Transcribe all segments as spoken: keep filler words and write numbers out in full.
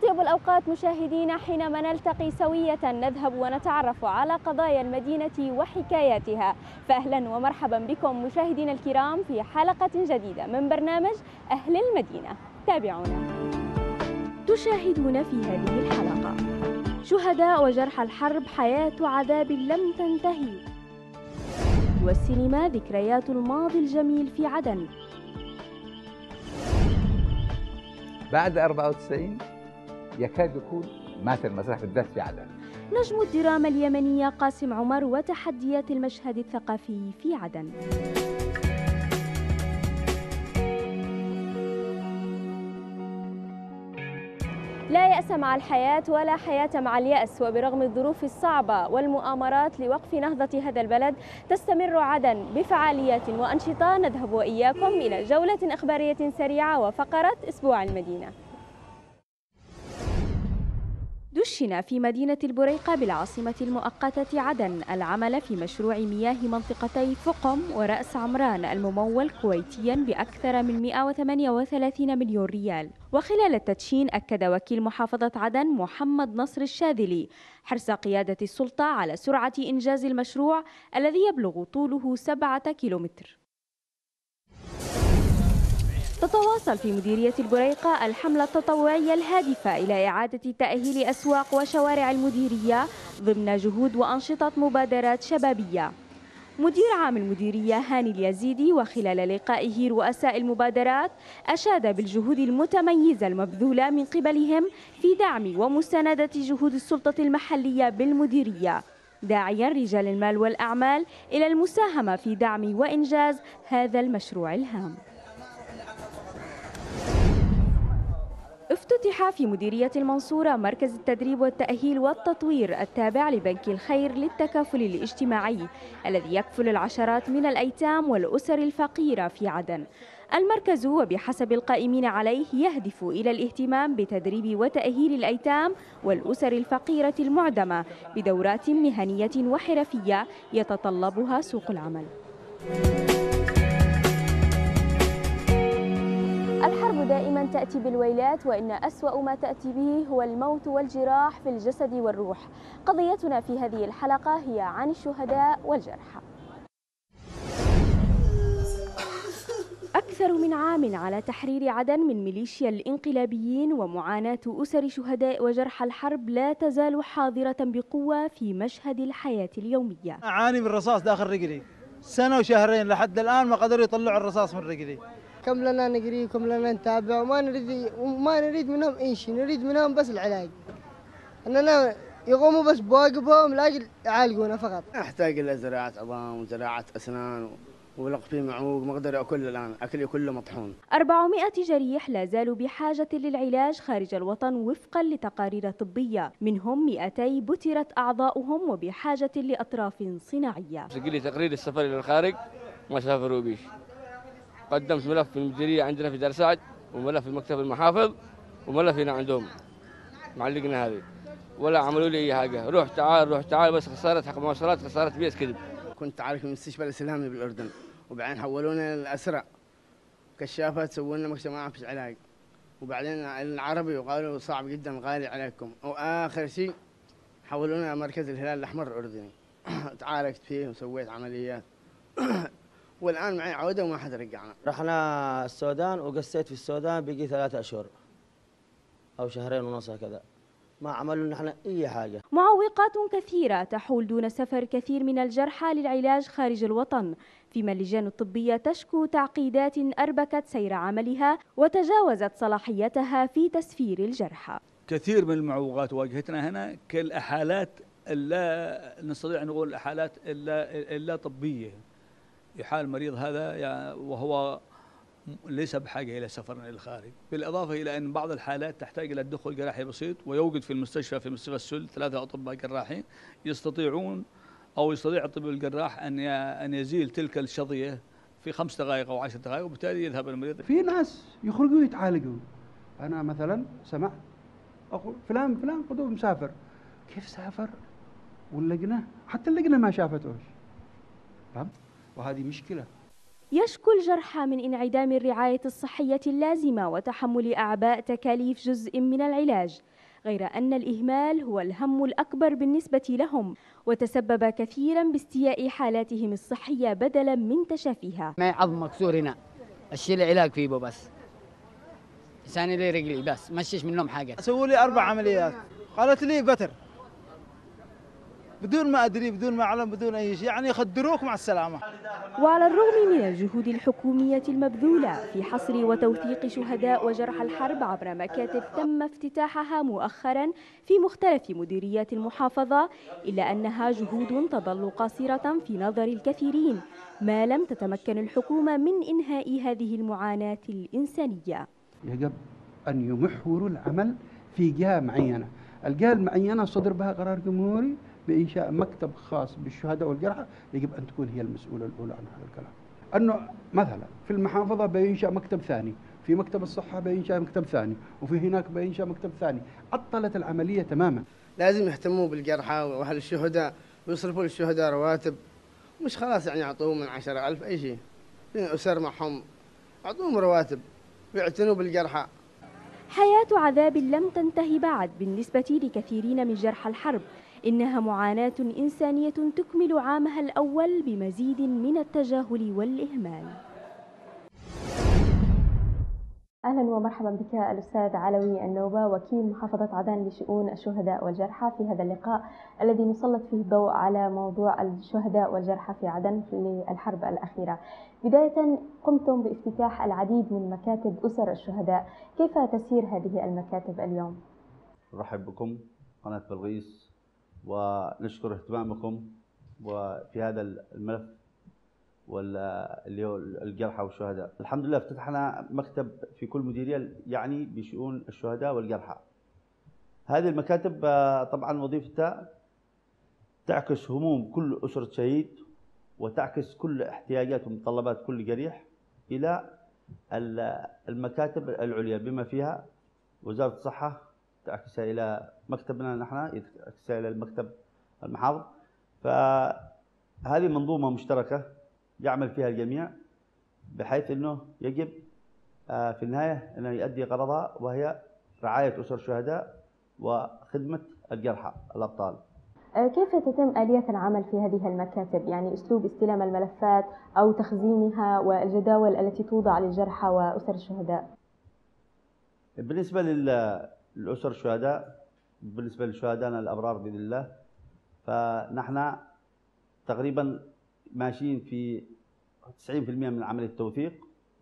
أطيب الأوقات مشاهدينا حينما نلتقي سوية نذهب ونتعرف على قضايا المدينة وحكاياتها. فأهلا ومرحبا بكم مشاهدينا الكرام في حلقة جديدة من برنامج أهل المدينة. تابعونا. تشاهدون في هذه الحلقة شهداء وجرحى الحرب، حياة عذاب لم تنتهي، والسينما ذكريات الماضي الجميل في عدن. بعد أربعة وتسعين يكاد يكون مات المسرح بالذات في عدن. نجم الدراما اليمنية قاسم عمر وتحديات المشهد الثقافي في عدن. لا يأس مع الحياة ولا حياة مع اليأس، وبرغم الظروف الصعبة والمؤامرات لوقف نهضة هذا البلد تستمر عدن بفعاليات وأنشطة. نذهب وإياكم إلى جولة إخبارية سريعة وفقرة أسبوع المدينة. دشن في مدينة البريقة بالعاصمة المؤقتة عدن العمل في مشروع مياه منطقتي فقم ورأس عمران الممول كويتيا بأكثر من مئة وثمانية وثلاثين مليون ريال. وخلال التدشين أكد وكيل محافظة عدن محمد نصر الشاذلي حرص قيادة السلطة على سرعة إنجاز المشروع الذي يبلغ طوله سبعة كيلومتر. تتواصل في مديرية البريقة الحملة التطوعية الهادفة إلى إعادة تأهيل أسواق وشوارع المديرية ضمن جهود وأنشطة مبادرات شبابية. مدير عام المديرية هاني اليزيدي وخلال لقائه رؤساء المبادرات أشاد بالجهود المتميزة المبذولة من قبلهم في دعم ومساندة جهود السلطة المحلية بالمديرية، داعيا رجال المال والأعمال إلى المساهمة في دعم وإنجاز هذا المشروع الهام. افتتح في مديرية المنصورة مركز التدريب والتأهيل والتطوير التابع لبنك الخير للتكافل الاجتماعي الذي يكفل العشرات من الأيتام والأسر الفقيرة في عدن. المركز وبحسب القائمين عليه يهدف إلى الاهتمام بتدريب وتأهيل الأيتام والأسر الفقيرة المعدمة بدورات مهنية وحرفية يتطلبها سوق العمل. الحرب دائما تأتي بالويلات، وإن أسوأ ما تأتي به هو الموت والجراح في الجسد والروح. قضيتنا في هذه الحلقة هي عن الشهداء والجرحى. أكثر من عام على تحرير عدن من ميليشيا الانقلابيين، ومعاناة أسر شهداء وجرحى الحرب لا تزال حاضرة بقوة في مشهد الحياة اليومية. أعاني من الرصاص داخل رجلي سنة وشهرين، لحد الآن ما قدروا يطلعوا الرصاص من رجلي. كم لنا نقري وكم لنا نتابع، وما نريد وما نريد منهم أي شيء، نريد منهم بس العلاج، أننا يقوموا بس بواجبهم لاجل يعالجونا فقط. أحتاج إلى زراعة عظام وزراعة أسنان ولقفي معوق، ما أقدر أكل الآن، أكلي كله مطحون. أربعمائة جريح لا زالوا بحاجة للعلاج خارج الوطن وفقا لتقارير طبية، منهم مئتي بترت أعضاؤهم وبحاجة لأطراف صناعية. سجل لي تقرير السفر إلى الخارج ما سافروا بيش. قدمت ملف في المديرية عندنا في دار سعد، وملف في مكتب المحافظ، وملف هنا عندهم معلقنا هذه، ولا عملوا لي أي حاجة. روح تعال روح تعال، بس خسارة حق مواصلات، خسارة بيس كذب. كنت عارف في المستشفى الإسلامي بالأردن، وبعدين حولونا للأسرع كشافات، سووا لنا مجتمع في العلاج، وبعدين العربي وقالوا صعب جدا غالي عليكم، وآخر شيء حولونا مركز الهلال الأحمر الأردني. تعالجت فيه وسويت عمليات. والآن معي عودة وما حد رجعنا. رحنا السودان وقسيت في السودان بقي ثلاثة أشهر أو شهرين ونص هكذا، ما عملوا لنا احنا أي حاجة. معوقات كثيرة تحول دون سفر كثير من الجرحى للعلاج خارج الوطن، فيما اللجان الطبية تشكو تعقيدات أربكت سير عملها وتجاوزت صلاحيتها في تسفير الجرحى. كثير من المعوقات واجهتنا هنا كالحالات اللا نستطيع أن نقول حالات اللا, اللا طبية. يحال المريض هذا يعني وهو ليس بحاجة إلى سفر إلى الخارج، بالإضافة إلى أن بعض الحالات تحتاج إلى الدخول جراحي بسيط، ويوجد في المستشفى في مستشفى السل ثلاثة أطباء جراحين يستطيعون أو يستطيع الطبيب الجراح أن أن يزيل تلك الشظية في خمس دقائق أو عشر دقائق، وبالتالي يذهب المريض. في ناس يخرجوا يتعالجوا. أنا مثلا سمعت أقول فلان فلان قدوم مسافر، كيف سافر؟ واللجنة حتى اللجنة ما شافتوش. فهمت؟ وهذه مشكلة. يشكو الجرحى من انعدام الرعاية الصحية اللازمة وتحمل أعباء تكاليف جزء من العلاج، غير أن الإهمال هو الهم الأكبر بالنسبة لهم، وتسبب كثيرا باستياء حالاتهم الصحية بدلا من تشافيها. ما عظم مكسور هنا، الشيء العلاج فيه بس لساني لي رجلي بس مشيش منهم حاجة. سووا لي أربع عمليات، قالت لي بتر بدون ما أدري بدون ما أعلم بدون أي شيء، يعني يخدروك مع السلامة. وعلى الرغم من الجهود الحكومية المبذولة في حصر وتوثيق شهداء وجرحى الحرب عبر مكاتب تم افتتاحها مؤخرا في مختلف مديريات المحافظة، إلا أنها جهود تظل قاصرة في نظر الكثيرين، ما لم تتمكن الحكومة من إنهاء هذه المعاناة الإنسانية. يجب أن يمحوروا العمل في جهة معينة، الجهة المعينة صدر بها قرار جمهوري بإنشاء مكتب خاص بالشهداء والجرحى، يجب أن تكون هي المسؤولة الأولى عن هذا الكلام. أنه مثلا في المحافظة بينشأ مكتب ثاني، في مكتب الصحة بينشأ مكتب ثاني، وفي هناك بينشأ مكتب ثاني، عطلت العملية تماما. لازم يهتموا بالجرحى وأهل الشهداء ويصرفوا للشهداء رواتب، مش خلاص يعني يعطوهم من عشرة ألف أي شيء، أسر معهم يعطوهم رواتب ويعتنوا بالجرحى. حياة عذاب لم تنتهي بعد بالنسبة لكثيرين من جرحى الحرب، إنها معاناة إنسانية تكمل عامها الأول بمزيد من التجاهل والإهمال. أهلا ومرحبا بك الأستاذ علوي النوبة، وكيل محافظة عدن لشؤون الشهداء والجرحى، في هذا اللقاء الذي نسلط فيه الضوء على موضوع الشهداء والجرحى في عدن للحرب الأخيرة. بداية، قمتم بافتتاح العديد من مكاتب أسر الشهداء، كيف تسير هذه المكاتب اليوم؟ نرحب بكم قناة بلغيس ونشكر اهتمامكم وفي هذا الملف واللي هو الجرحى والشهداء. الحمد لله افتتحنا مكتب في كل مديرية يعني بشؤون الشهداء والجرحى. هذه المكاتب طبعا وظيفتها تعكس هموم كل أسرة شهيد وتعكس كل احتياجات ومتطلبات كل جريح إلى المكاتب العليا بما فيها وزارة الصحة، تعكسها إلى مكتبنا نحن، تعكسها إلى المكتب المحافظ. فهذه منظومة مشتركة يعمل فيها الجميع، بحيث أنه يجب في النهاية أنه يؤدي غرضها، وهي رعاية أسر الشهداء وخدمة الجرحى الأبطال. كيف تتم آلية العمل في هذه المكاتب؟ يعني أسلوب استلام الملفات أو تخزينها والجداول التي توضع للجرحى وأسر الشهداء. بالنسبة للأسر الشهداء، بالنسبة لشهدائنا الأبرار بإذن الله، فنحن تقريبا ماشيين في تسعين بالمئة من عملية التوثيق،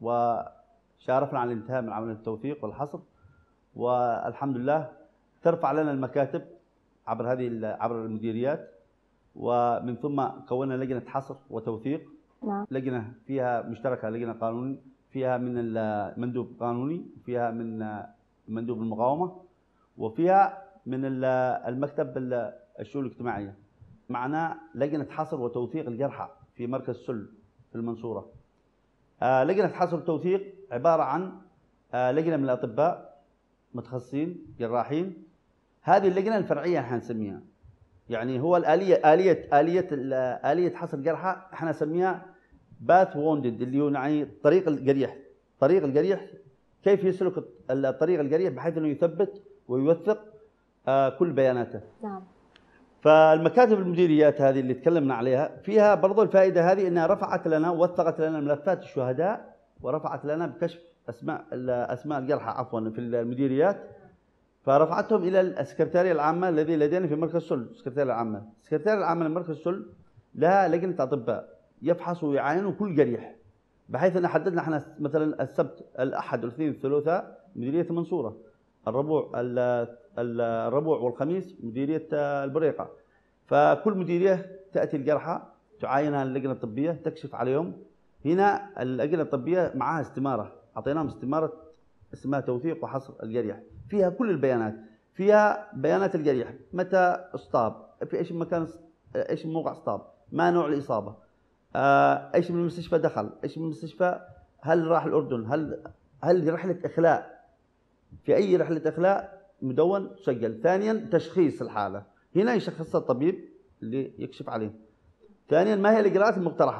وشارفنا على الانتهاء من عملية التوثيق والحصر، والحمد لله ترفع لنا المكاتب عبر هذه عبر المديريات، ومن ثم كونا لجنة حصر وتوثيق. نعم. لجنة فيها مشتركة، لجنة قانوني فيها من المندوب القانوني، وفيها من مندوب المقاومة، وفيها من المكتب الشؤون الاجتماعية. معنا لجنة حصر وتوثيق الجرحى في مركز سل في المنصورة. آه لجنة حصر وتوثيق عبارة عن آه لجنة من الأطباء متخصصين جراحين. هذه اللجنة الفرعية احنا نسميها، يعني هو الآلية آلية آلية آلية حصر الجرحى احنا نسميها باث ووندد، اللي هو يعني طريق الجريح. طريق الجريح كيف يسلك الطريق الجريح بحيث انه يثبت ويوثق آه كل بياناته. نعم. فالمكاتب المديريات هذه اللي تكلمنا عليها فيها برضو الفائدة هذه، انها رفعت لنا ووثقت لنا ملفات الشهداء، ورفعت لنا بكشف اسماء اسماء الجرحى عفوا في المديريات، فرفعتهم الى السكرتاريه العامه الذي لدينا في مركز سل. السكرتاريه العامه السكرتاريه العامه لمركز سل لها لجنه اطباء يفحصوا ويعاينوا كل جريح، بحيث ان حددنا احنا مثلا السبت الاحد والاثنين الثلاثاء مديريه المنصوره، الربوع الربوع والخميس مديريه البريقه. فكل مديريه تاتي الجرحى تعاينها اللجنه الطبيه تكشف عليهم. هنا اللجنه الطبيه معها استماره، اعطيناهم استماره اسمها توثيق وحصر الجريح، فيها كل البيانات، فيها بيانات الجريح، متى اصطاب، في ايش مكان، ايش موقع اصطاب، ما نوع الاصابه، آه، ايش من المستشفى دخل، ايش من المستشفى، هل راح الاردن، هل هل رحله اخلاء، في اي رحله اخلاء مدون سجل. ثانيا تشخيص الحاله، هنا يشخصها الطبيب اللي يكشف عليه. ثانيا ما هي الاجراءات المقترحه،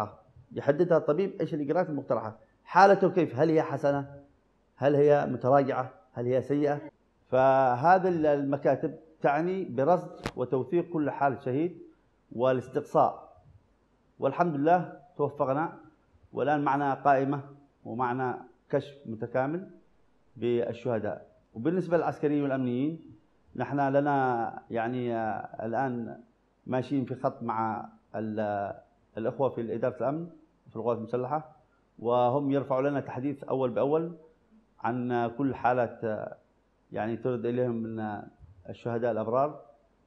يحددها الطبيب ايش الاجراءات المقترحه، حالته كيف، هل هي حسنه؟ هل هي متراجعه؟ هل هي سيئه؟ فهذا المكاتب تعني برصد وتوثيق كل حاله شهيد والاستقصاء، والحمد لله توفقنا، والان معنا قائمه ومعنا كشف متكامل بالشهداء. وبالنسبه للعسكريين والامنيين نحن لنا يعني الان ماشيين في خط مع الاخوه في اداره الامن في القوات المسلحه، وهم يرفعوا لنا تحديث اول باول عن كل حالات يعني ترد اليهم من الشهداء الابرار،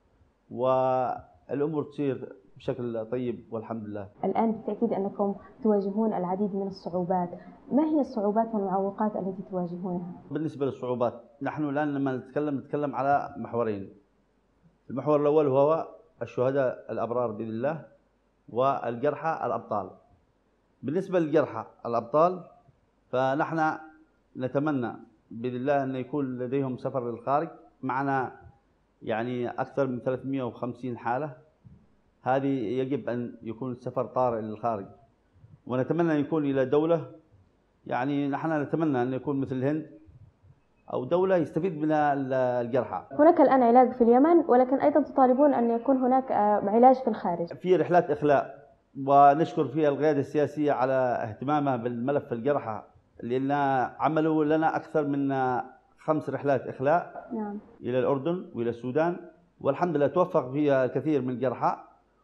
والامور تصير بشكل طيب والحمد لله. الآن بالتأكيد أنكم تواجهون العديد من الصعوبات، ما هي الصعوبات والمعوقات التي تواجهونها؟ بالنسبة للصعوبات نحن الآن لما نتكلم نتكلم على محورين. المحور الأول هو الشهداء الأبرار بإذن الله، والجرحى الأبطال. بالنسبة للجرحى الأبطال فنحن نتمنى بإذن الله أن يكون لديهم سفر للخارج، معنا يعني أكثر من ثلاثمئة وخمسين حالة، هذه يجب أن يكون السفر طارئ للخارج، ونتمنى أن يكون إلى دولة يعني نحن نتمنى أن يكون مثل الهند أو دولة يستفيد منها الجرحى. هناك الآن علاج في اليمن، ولكن أيضا تطالبون أن يكون هناك علاج في الخارج. في رحلات إخلاء، ونشكر فيها القيادة السياسية على اهتمامها بالملف الجرحى، لأن عملوا لنا أكثر من خمس رحلات إخلاء نعم. إلى الأردن وإلى السودان، والحمد لله توفق فيها الكثير من الجرحى.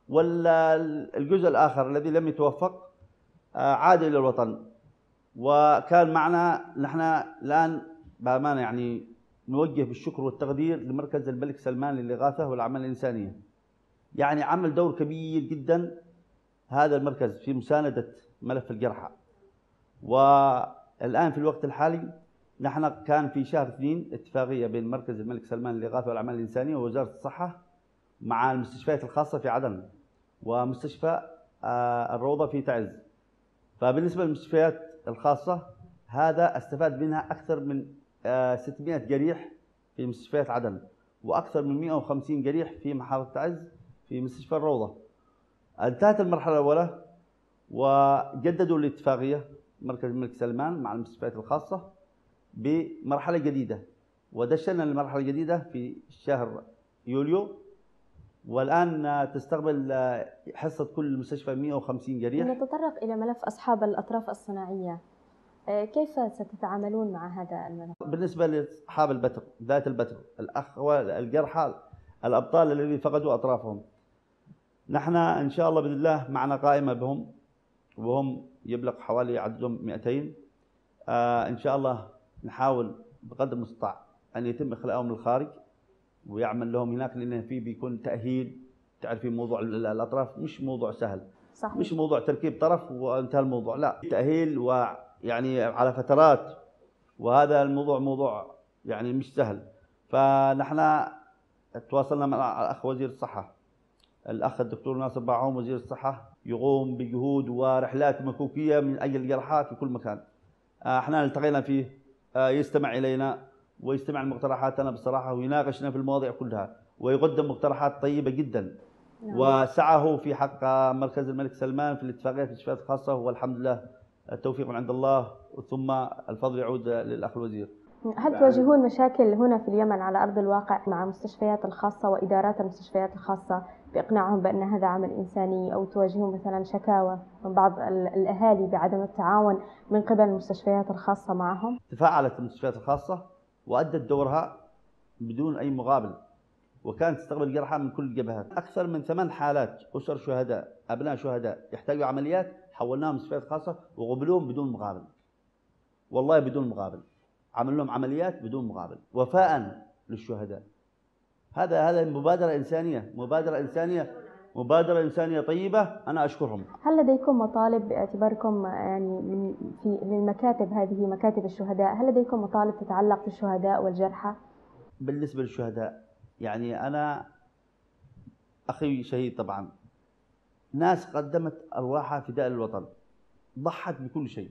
والجزء الآخر الذي لم يتوفق عاد إلى الوطن، وكان معنا نحن الآن بأمانة يعني نوجه بالشكر والتقدير لمركز الملك سلمان للإغاثة والأعمال الإنسانية، يعني عمل دور كبير جدا هذا المركز في مساندة ملف الجرحى. والآن في الوقت الحالي نحن كان في شهر اثنين اتفاقية بين مركز الملك سلمان للإغاثة والأعمال الإنسانية ووزارة الصحة مع المستشفيات الخاصة في عدن ومستشفى الروضة في تعز. فبالنسبة للمستشفيات الخاصة هذا استفاد منها أكثر من ستمئة جريح في مستشفيات عدن، وأكثر من مئة وخمسين جريح في محافظة تعز في مستشفى الروضة. انتهت المرحلة الأولى وجددوا الاتفاقية مركز الملك سلمان مع المستشفيات الخاصة بمرحلة جديدة، ودشنا المرحلة الجديدة في شهر يوليو، والآن تستقبل حصة كل مستشفى مئة وخمسين جريح. نتطرق إلى ملف أصحاب الأطراف الصناعية، كيف ستتعاملون مع هذا الملف؟ بالنسبة لأصحاب البتر ذات البتر الأخوة الجرحى الأبطال الذين فقدوا أطرافهم، نحن إن شاء الله بإذن الله معنا قائمة بهم، وهم يبلغ حوالي عددهم مئتين. آه إن شاء الله نحاول بقدر المستطاع أن يتم إخلاءهم للخارج ويعمل لهم هناك، لأن في بيكون تأهيل. تعرفين موضوع الأطراف مش موضوع سهل، صحيح. مش موضوع تركيب طرف وانتهى الموضوع، لا، تأهيل ويعني على فترات، وهذا الموضوع موضوع يعني مش سهل. فنحن تواصلنا مع الأخ وزير الصحة، الأخ الدكتور ناصر باعوم وزير الصحة، يقوم بجهود ورحلات مكوكية من أجل الجرحى في كل مكان. احنا التقينا فيه، يستمع إلينا ويستمع لمقترحاتنا بصراحة، ويناقشنا في المواضيع كلها، ويقدم مقترحات طيبة جدا. نعم. وسعه في حق مركز الملك سلمان في الاتفاقية في الشفاءات الخاصة، والحمد لله التوفيق من عند الله، ثم الفضل يعود للأخ الوزير. هل تواجهون مشاكل هنا في اليمن على أرض الواقع مع المستشفيات الخاصة وإدارات المستشفيات الخاصة بإقناعهم بأن هذا عمل إنساني، أو تواجهون مثلا شكاوى من بعض الأهالي بعدم التعاون من قبل المستشفيات الخاصة معهم؟ تفاعلت المستشفيات الخاصة وأدت دورها بدون أي مقابل، وكانت تستقبل جرحى من كل الجبهات. أكثر من ثمان حالات أسر شهداء أبناء شهداء يحتاجوا عمليات حولناهم مستشفيات خاصة وقبلوهم بدون مقابل، والله بدون مقابل، عمل لهم عمليات بدون مقابل وفاء للشهداء. هذا هذا مبادرة إنسانية، مبادرة إنسانية مبادرة إنسانية طيبة، أنا أشكرهم. هل لديكم مطالب باعتباركم يعني من في للمكاتب هذه مكاتب الشهداء، هل لديكم مطالب تتعلق بالشهداء والجرحى؟ بالنسبة للشهداء يعني أنا أخي شهيد طبعا، ناس قدمت أرواحها فداء للوطن، ضحت بكل شيء،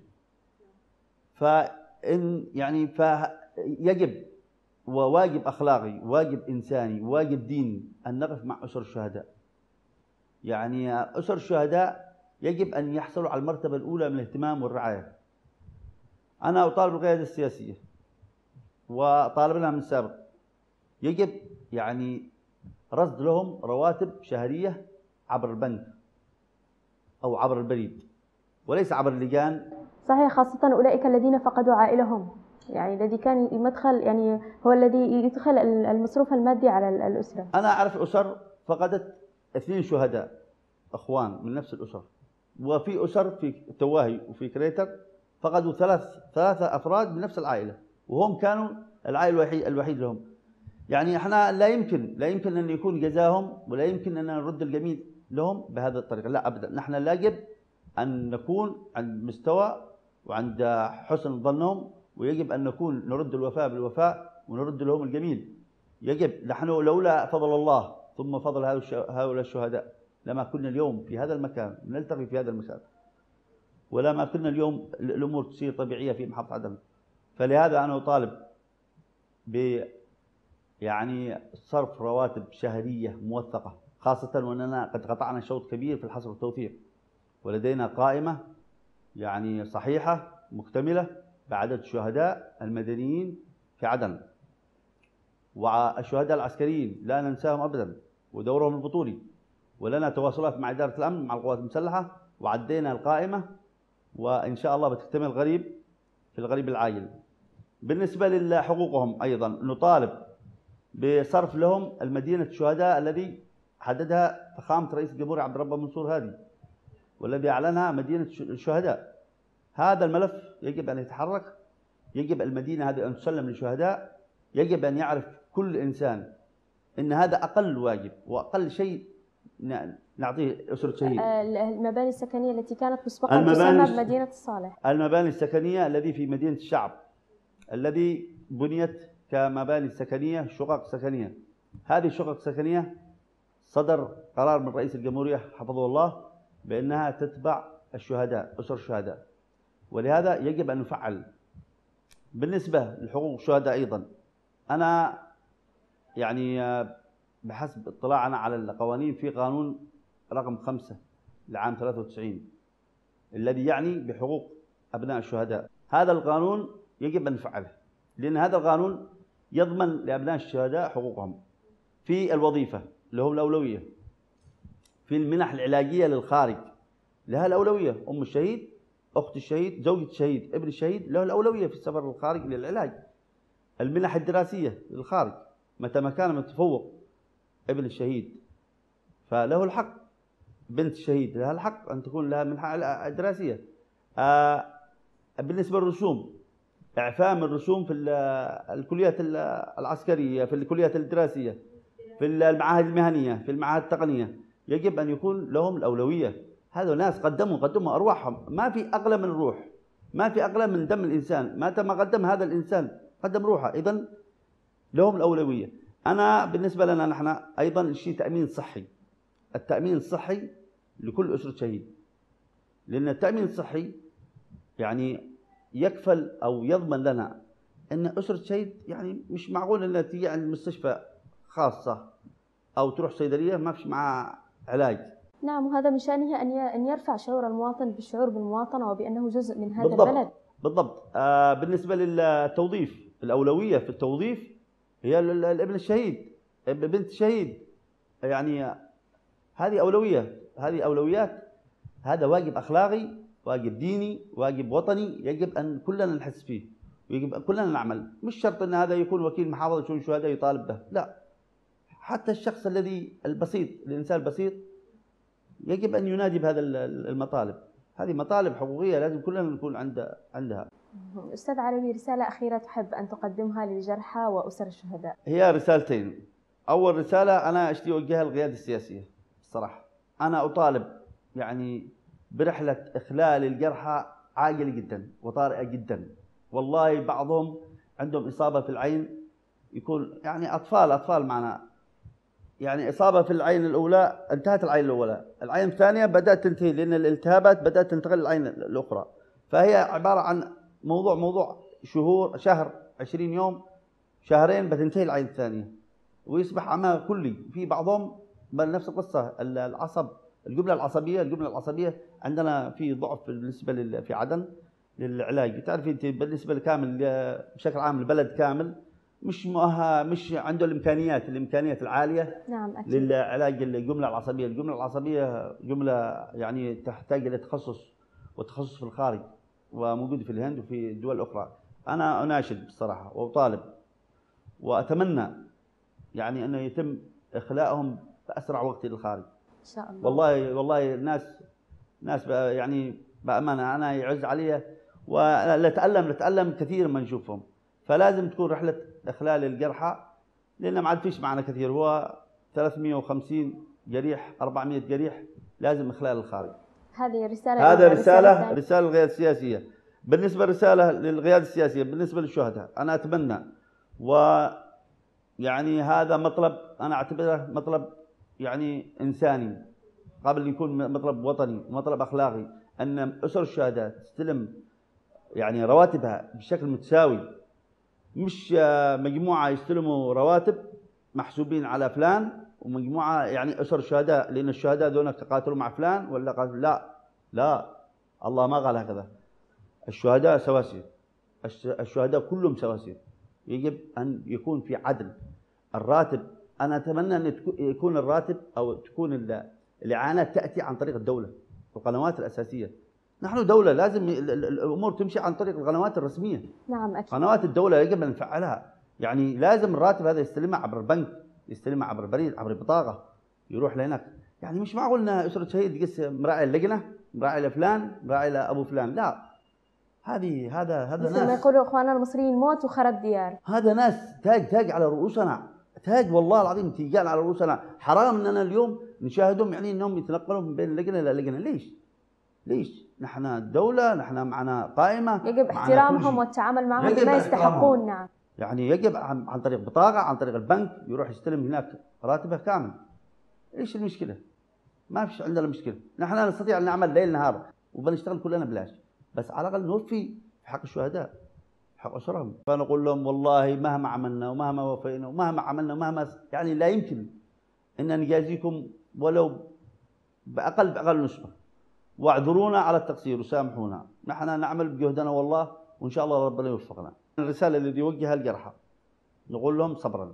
فإن يعني فيجب وواجب أخلاقي، واجب إنساني، واجب ديني أن نقف مع أسر الشهداء. يعني أسر الشهداء يجب أن يحصلوا على المرتبة الأولى من الاهتمام والرعاية. أنا أطالب القيادة السياسية وطالبنا من السابق، يجب يعني رصد لهم رواتب شهرية عبر البنك أو عبر البريد وليس عبر اللجان. صحيح، خاصة أولئك الذين فقدوا عائلهم، يعني الذي كان مدخل، يعني هو الذي يدخل المصروف المادي على الأسرة. أنا أعرف أسر فقدت اثنين شهداء أخوان من نفس الأسرة، وفي أسر في تواهي وفي كريتر فقدوا ثلاث ثلاثة أفراد من نفس العائلة وهم كانوا العائل الوحيد الوحيد لهم. يعني احنا لا يمكن لا يمكن أن يكون جزاهم ولا يمكن أن نرد الجميل لهم بهذا الطريقة، لا أبدا. نحن لا يجب أن نكون عند مستوى وعند حسن ظنهم، ويجب أن نكون نرد الوفاء بالوفاء ونرد لهم الجميل. يجب نحن لولا فضل الله ثم فضل هؤلاء الشهداء لما كنا اليوم في هذا المكان نلتقي في هذا المكان، ولا ما كنا اليوم الأمور تصير طبيعية في محافظة عدن. فلهذا أنا أطالب ب يعني صرف رواتب شهرية موثقة، خاصة وأننا قد قطعنا شوط كبير في الحصر والتوثيق، ولدينا قائمة يعني صحيحة مكتملة بعدد الشهداء المدنيين في عدن والشهداء العسكريين لا ننساهم أبدا ودورهم البطولي، ولنا تواصلات مع إدارة الأمن مع القوات المسلحة وعدينا القائمة وإن شاء الله بتكتمل قريب في القريب العاجل. بالنسبة لحقوقهم أيضا نطالب بصرف لهم المدينة الشهداء الذي حددها فخامة رئيس الجمهورية عبد الرب منصور هادي والذي أعلنها مدينة الشهداء. هذا الملف يجب أن يتحرك، يجب المدينة هذه أن تسلم للشهداء، يجب أن يعرف كل إنسان أن هذا أقل واجب وأقل شيء نعطيه أسرة شهيد. المباني السكنية التي كانت مسبقا تسمى بمدينة الصالح، المباني السكنية الذي في مدينة الشعب الذي بنيت كمباني سكنية شقق سكنية، هذه الشقق السكنية صدر قرار من رئيس الجمهورية حفظه الله بأنها تتبع الشهداء أسر الشهداء، ولهذا يجب أن نفعل. بالنسبة لحقوق الشهداء أيضا أنا يعني بحسب اطلاعنا على القوانين في قانون رقم خمسة لعام ثلاثة وتسعين الذي يعني بحقوق أبناء الشهداء. هذا القانون يجب أن نفعله لأن هذا القانون يضمن لأبناء الشهداء حقوقهم في الوظيفة لهم الأولوية، في المنح العلاجية للخارج لها الأولوية، أم الشهيد أخت الشهيد زوجة الشهيد ابن الشهيد له الأولوية في السفر للخارج للعلاج. المنح الدراسية للخارج متى ما كان متفوق ابن الشهيد فله الحق، بنت الشهيد لها الحق أن تكون لها منحة دراسية. آه بالنسبة للرسوم إعفاء من الرسوم في الكليات العسكرية في الكليات الدراسية في المعاهد المهنية في المعاهد التقنية يجب أن يكون لهم الأولوية. هذا ناس قدموا قدموا أرواحهم، ما في أغلى من الروح، ما في أغلى من دم الإنسان، متى ما قدم هذا الإنسان قدم روحه، إذن لهم الأولوية. أنا بالنسبة لنا نحن أيضا الشيء تأمين صحي، التأمين الصحي لكل أسرة شهيد، لأن التأمين الصحي يعني يكفل أو يضمن لنا أن أسرة شهيد يعني مش معقول أنها تيجي عند مستشفى خاصة أو تروح صيدلية ما فيش معها علاج. نعم، وهذا من شأنه أن يرفع شعور المواطن بالشعور بالمواطنة وبأنه جزء من هذا بالضبط. البلد. بالضبط. آه بالنسبة للتوظيف الأولوية في التوظيف هي الابن الشهيد بنت الشهيد، يعني هذه أولوية، هذه أولويات، هذا واجب أخلاقي واجب ديني واجب وطني يجب أن كلنا نحس فيه ويجب كلنا نعمل. مش شرط أن هذا يكون وكيل محافظة شؤون الشهداء يطالب به، لا، حتى الشخص الذي البسيط الإنسان البسيط يجب أن ينادي بهذا المطالب. هذه مطالب حقوقية لازم كلنا نكون عند عندها. أستاذ علوي، رسالة أخيرة تحب أن تقدمها للجرحى وأسر الشهداء؟ هي رسالتين. أول رسالة أنا أشتي أوجهها للقيادة السياسية الصراحة، أنا أطالب يعني برحلة إخلال الجرحى عاجلة جدا وطارئة جدا. والله بعضهم عندهم إصابة في العين، يكون يعني أطفال أطفال معنا يعني إصابة في العين الأولى انتهت العين الأولى، العين الثانية بدأت تنتهي لأن الالتهابات بدأت تنتقل للعين الأخرى، فهي عبارة عن موضوع موضوع شهور، شهر عشرين يوم شهرين بتنتهي العين الثانية ويصبح عمى كلي. في بعضهم بل نفس القصة العصب القبله العصبيه القبله العصبيه عندنا في ضعف بالنسبه لل- في عدن للعلاج. تعرفي انت بالنسبه لكامل بشكل عام البلد كامل مش مؤها مش عنده الامكانيات الامكانيات العاليه نعم أكيد. للعلاج الجمله العصبيه. الجمله العصبيه جمله يعني تحتاج الى تخصص وتخصص في الخارج وموجود في الهند وفي دول اخرى. انا اناشد بصراحه واطالب واتمنى يعني انه يتم اخلاءهم باسرع وقت للخارج. ان شاء الله. والله والله الناس ناس بقى يعني بامانه انا يعز علي ونتالم نتالم كثير ما نشوفهم. فلازم تكون رحله اخلال الجرحى لان ما عاد فيش معنا كثير. هو ثلاثمئة وخمسين جريح أربعمئة جريح لازم اخلال الخارج. هذه رسالة. هذا رساله رساله للقياده السياسيه. بالنسبه رساله للقياده السياسيه بالنسبه للشهداء انا اتمنى و يعني هذا مطلب انا اعتبره مطلب يعني انساني قبل ان يكون مطلب وطني ومطلب اخلاقي ان اسر الشهداء تستلم يعني رواتبها بشكل متساوي، مش مجموعه يستلموا رواتب محسوبين على فلان ومجموعه يعني اسر الشهداء لان الشهداء ذولا تقاتلوا مع فلان ولا قاتلوا. لا لا الله ما قال هكذا. الشهداء سواسية، الشهداء كلهم سواسية. يجب ان يكون في عدل. الراتب انا اتمنى ان يكون الراتب او تكون الاعانات تاتي عن طريق الدوله القنوات الاساسيه. نحن دوله لازم الامور تمشي عن طريق القنوات الرسميه. نعم اكيد. قنوات الدوله يجب ان نفعلها. يعني لازم الراتب هذا يستلمه عبر البنك، يستلمه عبر البريد، عبر البطاقه، يروح لهناك. يعني مش معقول ان اسره شهيد يقص مراعي اللجنه، مراعي لفلان، مراعي لابو فلان. لا هذه هذا هذا ناس مثل ما يقولوا اخواننا المصريين موت وخرب ديار. هذا ناس تاج تاج على رؤوسنا، تاج والله العظيم تيجان على رؤوسنا. حرام اننا اليوم نشاهدهم يعني انهم يتنقلون من بين لجنه الى لجنه. ليش؟ ليش؟ نحن دوله، نحن معنا قائمه، يجب احترامهم والتعامل معهم بما يستحقون. نعم يعني يجب عن, عن طريق بطاقه، عن طريق البنك يروح يستلم هناك راتبه كامل. ايش المشكله؟ ما فيش عندنا مشكله. نحن نستطيع ان نعمل ليل نهار وبنشتغل كلنا بلاش، بس على الاقل نوفي حق الشهداء حق اسرهم. فنقول لهم والله مهما عملنا ومهما وفينا ومهما عملنا ومهما يعني لا يمكن ان نجازيكم ولو باقل باقل نسبه. واعذرونا على التقصير وسامحونا. نحن نعمل بجهدنا والله وان شاء الله ربنا يوفقنا. الرساله التي يوجهها الجرحى نقول لهم صبرا،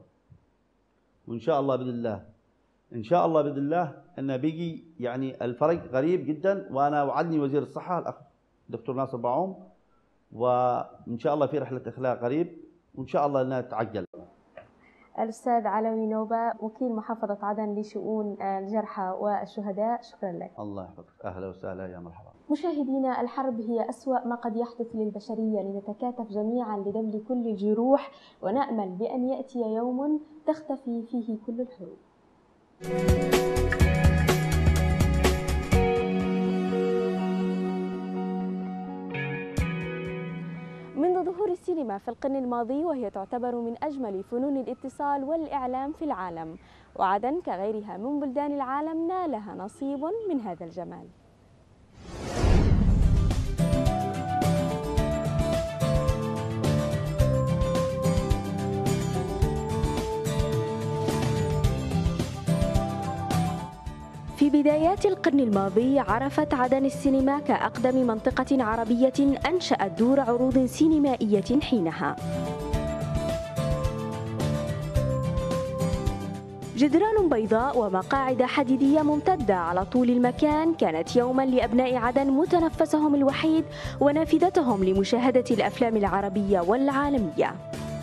وان شاء الله باذن الله ان شاء الله باذن الله ان بيجي يعني الفرق قريب جدا. وانا وعدني وزير الصحه الاخ دكتور ناصر باعوم وان شاء الله في رحله اخلاء قريب وان شاء الله انها تعجل. الأستاذ علوي نوبة وكيل محافظة عدن لشؤون الجرحى والشهداء، شكرا لك. الله يحفظك. أهلا وسهلا يا مرحبا. مشاهدينا الحرب هي أسوأ ما قد يحدث للبشرية، لنتكاتف جميعا لدمل كل الجروح ونأمل بأن يأتي يوم تختفي فيه كل الحروب. منذ ظهور السينما في القرن الماضي وهي تعتبر من أجمل فنون الاتصال والإعلام في العالم، وعدن كغيرها من بلدان العالم نالها نصيب من هذا الجمال. في بدايات القرن الماضي عرفت عدن السينما كأقدم منطقة عربية أنشأت دور عروض سينمائية حينها. جدران بيضاء ومقاعد حديدية ممتدة على طول المكان كانت يوما لأبناء عدن متنفسهم الوحيد ونافذتهم لمشاهدة الأفلام العربية والعالمية.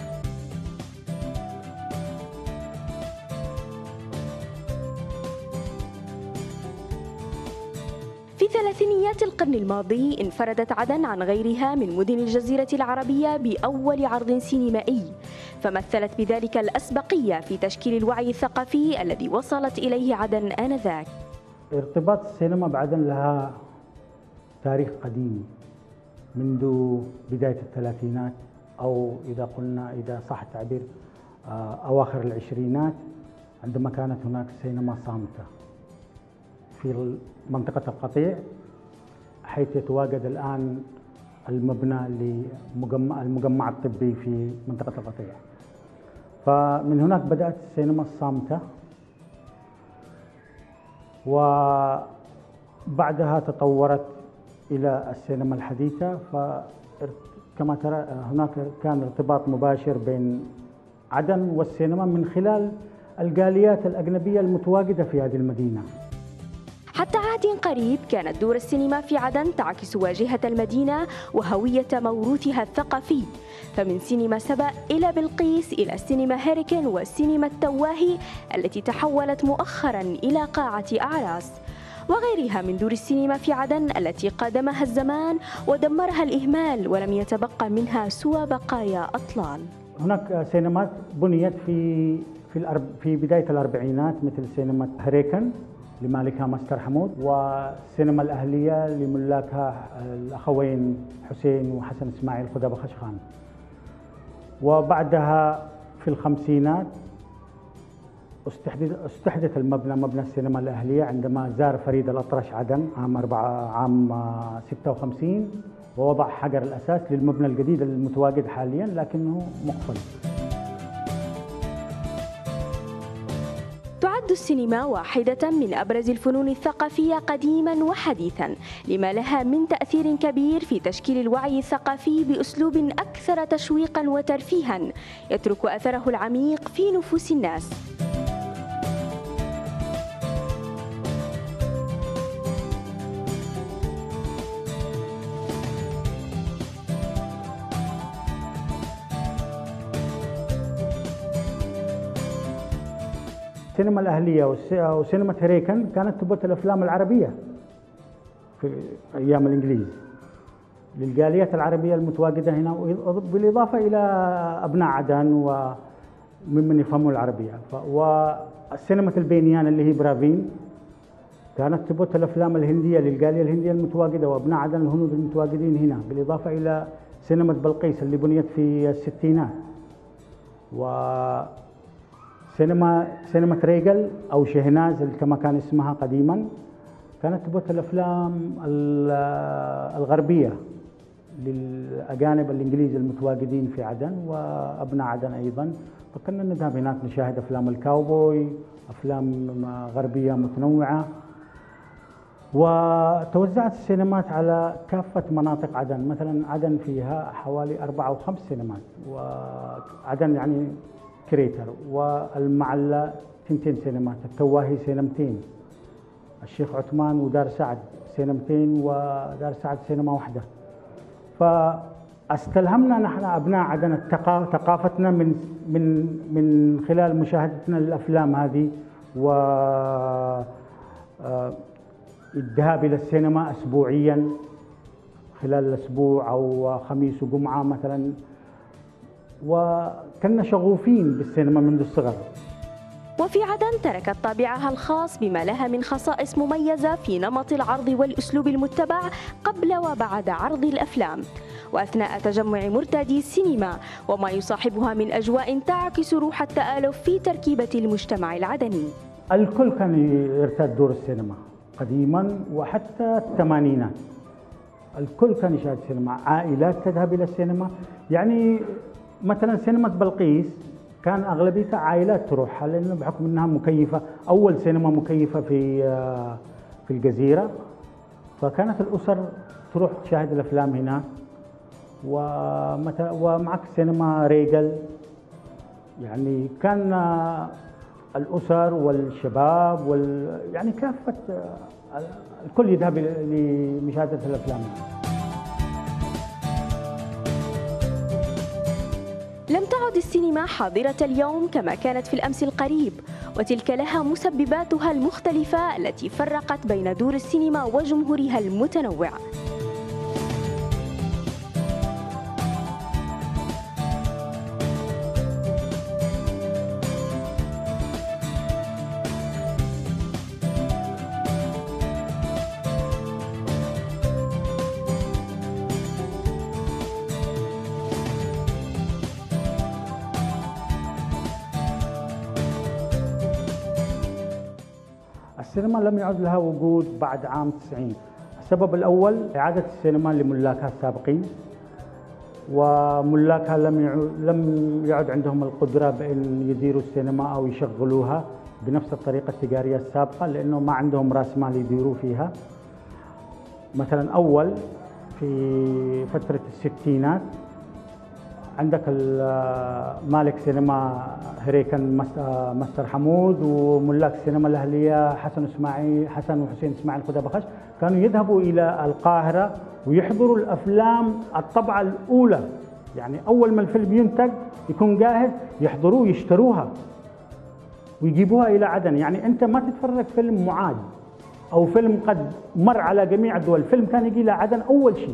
في ثلاثينيات القرن الماضي انفردت عدن عن غيرها من مدن الجزيرة العربية بأول عرض سينمائي، فمثلت بذلك الأسبقية في تشكيل الوعي الثقافي الذي وصلت إليه عدن آنذاك. ارتباط السينما بعدن لها تاريخ قديم منذ بداية الثلاثينات، أو إذا قلنا إذا صح التعبير أواخر العشرينات، عندما كانت هناك سينما صامتة في منطقة القطيع، حيث يتواجد الآن المبنى لمجمع المجمع الطبي في منطقة القطيع. فمن هناك بدأت السينما الصامتة، بعدها تطورت إلى السينما الحديثة، فكما ترى هناك كان ارتباط مباشر بين عدن والسينما من خلال الجاليات الأجنبية المتواجدة في هذه المدينة. حتى عهد قريب كانت دور السينما في عدن تعكس واجهة المدينة وهوية موروثها الثقافي، فمن سينما سبأ إلى بلقيس إلى سينما هيريكن والسينما التواهي التي تحولت مؤخرا إلى قاعة أعراس، وغيرها من دور السينما في عدن التي قادمها الزمان ودمرها الإهمال ولم يتبقى منها سوى بقايا أطلال. هناك سينمات بنيت في في الأرب في بداية الأربعينات مثل سينما هريكن لمالكها ماستر حمود، والسينما الأهلية لملاكها الأخوين حسين وحسن إسماعيل خدابة خشخان. وبعدها في الخمسينات استحدث استحدث المبنى مبنى السينما الأهلية عندما زار فريد الأطرش عدن عام أربعة عام ستة وخمسين ووضع حجر الأساس للمبنى الجديد المتواجد حاليا لكنه مقفل. تعد السينما واحدة من أبرز الفنون الثقافية قديما وحديثا، لما لها من تأثير كبير في تشكيل الوعي الثقافي بأسلوب أكثر تشويقا وترفيها يترك أثره العميق في نفوس الناس. السينما الأهلية وسينما هريكن كانت تبث الأفلام العربية في أيام الإنجليز للجاليات العربية المتواجدة هنا، بالإضافة إلى أبناء عدن وممن يفهموا العربية. والسينما البينيان اللي هي برافين كانت تبث الأفلام الهندية للجالية الهندية المتواجدة وأبناء عدن الهنود المتواجدين هنا، بالإضافة إلى سينما بلقيس اللي بنيت في الستينات. و سينما سينما ريجل أو شهناز كما كان اسمها قديما كانت تبث الأفلام الغربية للأجانب الإنجليز المتواجدين في عدن وأبناء عدن أيضا، فكنا نذهب هناك نشاهد أفلام الكاوبوي، أفلام غربية متنوعة. وتوزعت السينمات على كافة مناطق عدن، مثلا عدن فيها حوالي أربع أو خمس سينمات، وعدن يعني كريتر، والمعلة تنتين سينمات، التواهي سينمتين، الشيخ عثمان ودار سعد سينمتين، ودار سعد سينما واحدة. فاستلهمنا نحن أبناء عدن ثقافتنا من من من خلال مشاهدتنا للأفلام هذه، و الذهاب إلى السينما أسبوعيا خلال الأسبوع أو خميس وجمعة مثلا، وكنا شغوفين بالسينما منذ الصغر. وفي عدن تركت طابعها الخاص بما لها من خصائص مميزة في نمط العرض والأسلوب المتبع قبل وبعد عرض الأفلام، وأثناء تجمع مرتادي السينما، وما يصاحبها من أجواء تعكس روح التآلف في تركيبة المجتمع العدني. الكل كان يرتاد دور السينما قديما وحتى الثمانينات، الكل كان يشاهد سينما، عائلات تذهب إلى السينما. يعني مثلا سينما بلقيس كان أغلبيتها عائلات تروحها لأنه بحكم أنها مكيفة، أول سينما مكيفة في في الجزيرة، فكانت الأسر تروح تشاهد الأفلام هناك. ومثلا ومعك سينما ريجل، يعني كان الأسر والشباب وال يعني كافة الكل يذهب لمشاهدة الأفلام. لم تعد السينما حاضرة اليوم كما كانت في الأمس القريب، وتلك لها مسبباتها المختلفة التي فرقت بين دور السينما وجمهورها المتنوع. السينما لم يعد لها وجود بعد عام تسعين. السبب الأول إعادة السينما لملاكها السابقين، وملاكها لم يعد لم يعد عندهم القدرة بأن يديروا السينما أو يشغلوها بنفس الطريقة التجارية السابقة، لأنه ما عندهم رأس مال يديروا فيها. مثلا أول في فترة الستينات عندك مالك سينما هريكان مستر حمود، وملاك السينما الأهلية حسن اسماعيل حسن وحسين اسماعيل خدا بخش، كانوا يذهبوا إلى القاهرة ويحضروا الأفلام الطبعة الأولى، يعني أول ما الفيلم ينتج يكون جاهز يحضروه يشتروها ويجيبوها إلى عدن. يعني أنت ما تتفرج فيلم معاد أو فيلم قد مر على جميع الدول، الفيلم كان يجي إلى عدن أول شيء.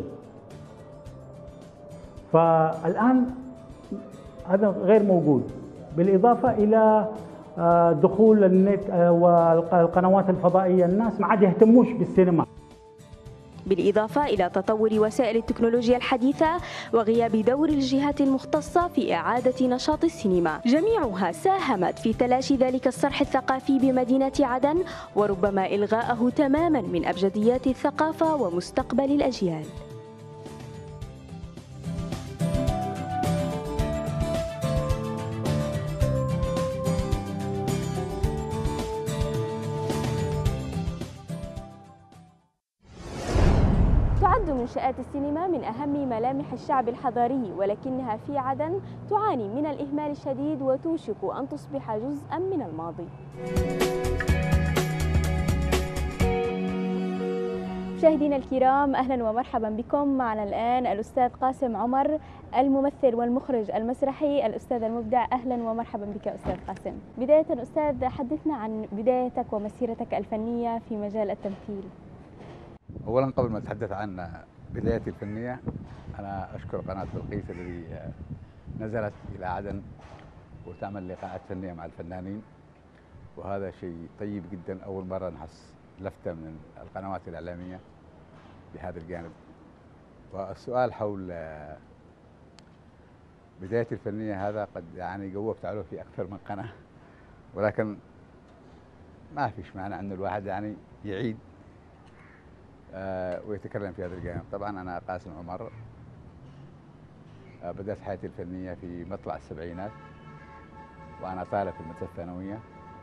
فالآن هذا غير موجود، بالإضافة إلى دخول النت والقنوات الفضائية، الناس ما عاد يهتموش بالسينما. بالإضافة إلى تطور وسائل التكنولوجيا الحديثة وغياب دور الجهات المختصة في إعادة نشاط السينما، جميعها ساهمت في تلاشي ذلك الصرح الثقافي بمدينة عدن، وربما إلغاءه تماما من أبجديات الثقافة ومستقبل الأجيال. تعد منشآت السينما من أهم ملامح الشعب الحضاري، ولكنها في عدن تعاني من الإهمال الشديد وتوشك أن تصبح جزءاً من الماضي. مشاهدينا الكرام، أهلاً ومرحباً بكم. معنا الآن الأستاذ قاسم عمر، الممثل والمخرج المسرحي، الأستاذ المبدع. أهلاً ومرحباً بك أستاذ قاسم. بداية أستاذ، حدثنا عن بدايتك ومسيرتك الفنية في مجال التمثيل. أولاً قبل ما أتحدث عن بدايتي الفنية، أنا أشكر قناة بلقيس التي نزلت إلى عدن وتعمل لقاءات فنية مع الفنانين، وهذا شيء طيب جدا. أول مرة نحس لفتة من القنوات الإعلامية بهذا الجانب. والسؤال حول بدايتي الفنية هذا قد يعني جاوبت عليه في أكثر من قناة، ولكن ما فيش معنى أن الواحد يعني يعيد آه ويتكلم في هذا الجانب. طبعا أنا قاسم عمر، آه بدأت حياتي الفنية في مطلع السبعينات وأنا طالب في المدرسة الثانوية،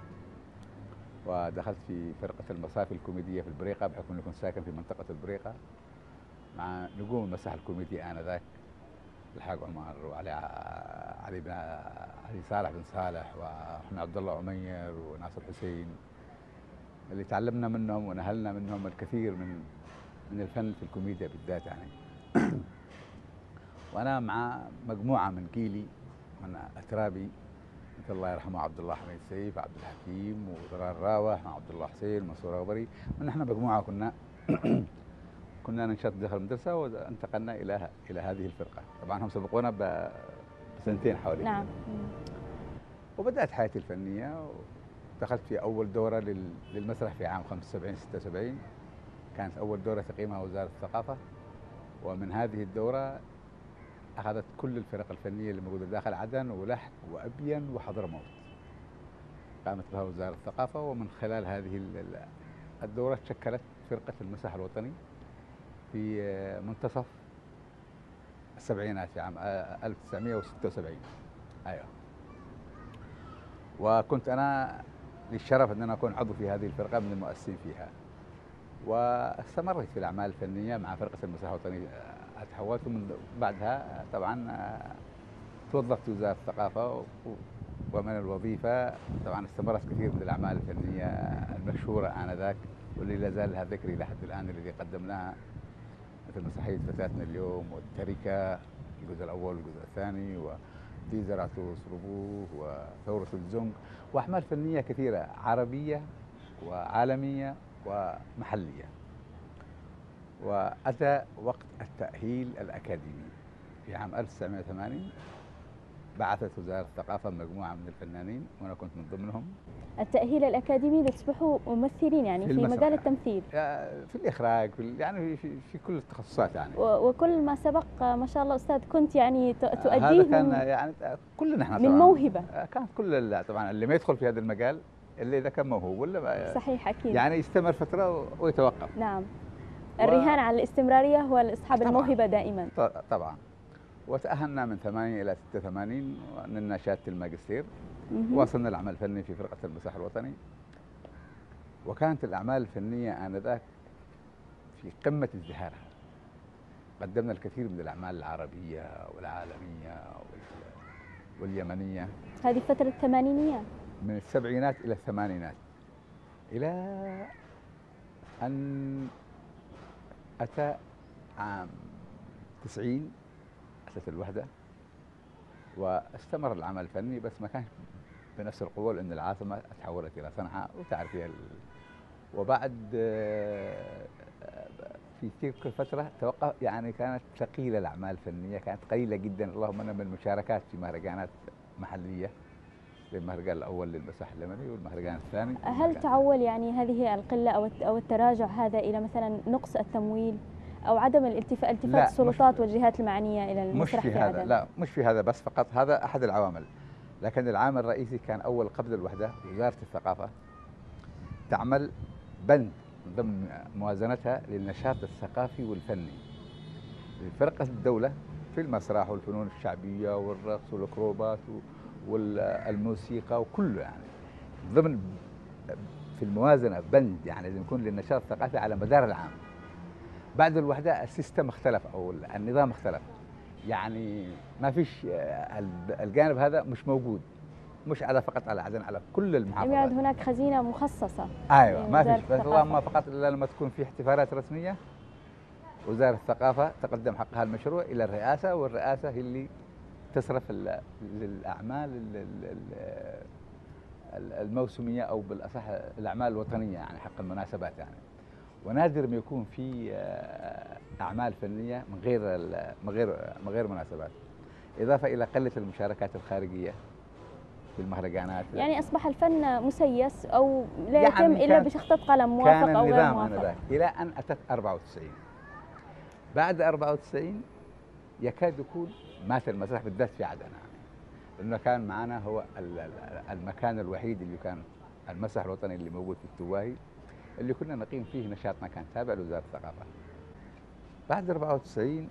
ودخلت في فرقة المصافي الكوميدية في البريقة بحكم أني كنت ساكن في منطقة البريقة مع نجوم المسرح الكوميدي آنذاك، الحاج عمر وعلي علي بن علي صالح بن صالح وأحمد عبد الله عمير وناصر حسين، اللي تعلمنا منهم ونهلنا منهم الكثير من من الفن في الكوميديا بالذات يعني. وانا مع مجموعه من جيلي من اترابي مثل الله يرحمه عبد الله حميد سيف، عبد الحكيم، وضرار راوح، مع عبد الله حسين، منصور غبري، ونحن مجموعه كنا كنا ننشط داخل المدرسه وانتقلنا الى الى هذه الفرقه. طبعا هم سبقونا بسنتين حوالي. نعم. وبدات حياتي الفنيه، دخلت في أول دورة للمسرح في عام خمسة وسبعين ستة وسبعين، كانت أول دورة تقيمها وزارة الثقافة، ومن هذه الدورة أخذت كل الفرق الفنية اللي موجودة داخل عدن ولحق وأبين وحضرموت، قامت بها وزارة الثقافة، ومن خلال هذه الدورة شكلت فرقة المسرح الوطني في منتصف السبعينات في عام ألف وتسعمئة وستة وسبعين. أيوه. وكنت أنا للشرف أن أنا أكون عضو في هذه الفرقة من المؤسسين فيها، واستمرت في الأعمال الفنية مع فرقة المسرح الوطني. تحولت من بعدها طبعا توظفت في وزارة الثقافة، ومن الوظيفة طبعا استمرت كثير من الأعمال الفنية المشهورة آنذاك واللي لا زال لها ذكري لحد الآن، الذي قدمناها مثل مسرحية فتاتنا اليوم والتركة الجزء الأول والجزء الثاني، و دي زرعتوس ربوه وثورة الزنق، وأعمال فنية كثيرة عربية وعالمية ومحلية. وأتى وقت التأهيل الأكاديمي في عام ألف وتسعمئة وثمانين، بعثت وزارة الثقافة مجموعة من الفنانين وأنا كنت من ضمنهم. التأهيل الأكاديمي لتصبحوا ممثلين يعني في, في مجال التمثيل، في الإخراج، في يعني في, في كل التخصصات يعني، وكل ما سبق ما شاء الله أستاذ كنت يعني تؤديه هذا كان يعني كلنا احنا من موهبة. كانت كل طبعا اللي ما يدخل في هذا المجال إلا إذا كان موهوب ولا صحيح أكيد يعني يستمر فترة ويتوقف. نعم. الرهان و... على الاستمرارية هو أصحاب الموهبة دائما. طبعا. وتأهلنا من ثمانية إلى ستة وثمانين ونلنا شهادة الماجستير، وصلنا العمل الفني في فرقة المسرح الوطني. وكانت الأعمال الفنية آنذاك في قمة ازدهارها. قدمنا الكثير من الأعمال العربية والعالمية واليمنية. هذه فترة الثمانينيات؟ من السبعينات إلى الثمانينات، إلى أن أتى عام تسعين أتت الوحدة واستمر العمل الفني، بس ما كانش بنفس القوة لأن العاصمة تحولت إلى صنعاء وتعرفيها. وبعد في تلك الفترة توقف، يعني كانت ثقيلة الأعمال الفنية، كانت قليلة جدا. اللهم أنا من المشاركات في مهرجانات محلية، المهرجان الأول للمسرح اليمني والمهرجان الثاني. هل تعول يعني هذه القلة أو أو التراجع هذا إلى مثلا نقص التمويل أو عدم الالتفات التفات السلطات والجهات المعنية إلى المسرح في, في هذا عدن؟ لا، مش في هذا بس فقط، هذا أحد العوامل. لكن العامل الرئيسي كان أول قبل الوحدة وزارة الثقافة تعمل بند ضمن موازنتها للنشاط الثقافي والفني لفرقة الدولة في المسرح والفنون الشعبية والرقص والأكروبات والموسيقى وكله، يعني ضمن في الموازنة بند يعني لازم يكون للنشاط الثقافي على مدار العام. بعد الوحدة السيستم اختلف أو النظام اختلف، يعني ما فيش الجانب هذا مش موجود، مش على فقط على عدن، على كل المحافظات. يعد هناك خزينة مخصصة. ايوه ما فيش، بس اللهم فقط الا لما تكون في احتفالات رسمية وزارة الثقافة تقدم حقها المشروع إلى الرئاسة، والرئاسة هي اللي تصرف للأعمال الموسمية أو بالأصح الأعمال الوطنية، يعني حق المناسبات يعني. ونادر ما يكون في أعمال فنية من غير من غير من غير مناسبات، إضافة إلى قلة المشاركات الخارجية في المهرجانات. يعني أصبح الفن مسيس أو لا يتم يعني إلا بشخطة قلم موافق أو غير موافق. إلى أن أتت أربعة وتسعين. بعد أربعة وتسعين يكاد يكون مات المسرح بالذات في عدن، يعني لأنه كان معنا هو المكان الوحيد اللي كان المسرح الوطني اللي موجود في التواهي، اللي كنا نقيم فيه نشاطنا، كان تابع لوزارة الثقافة. بعد أربعة وتسعين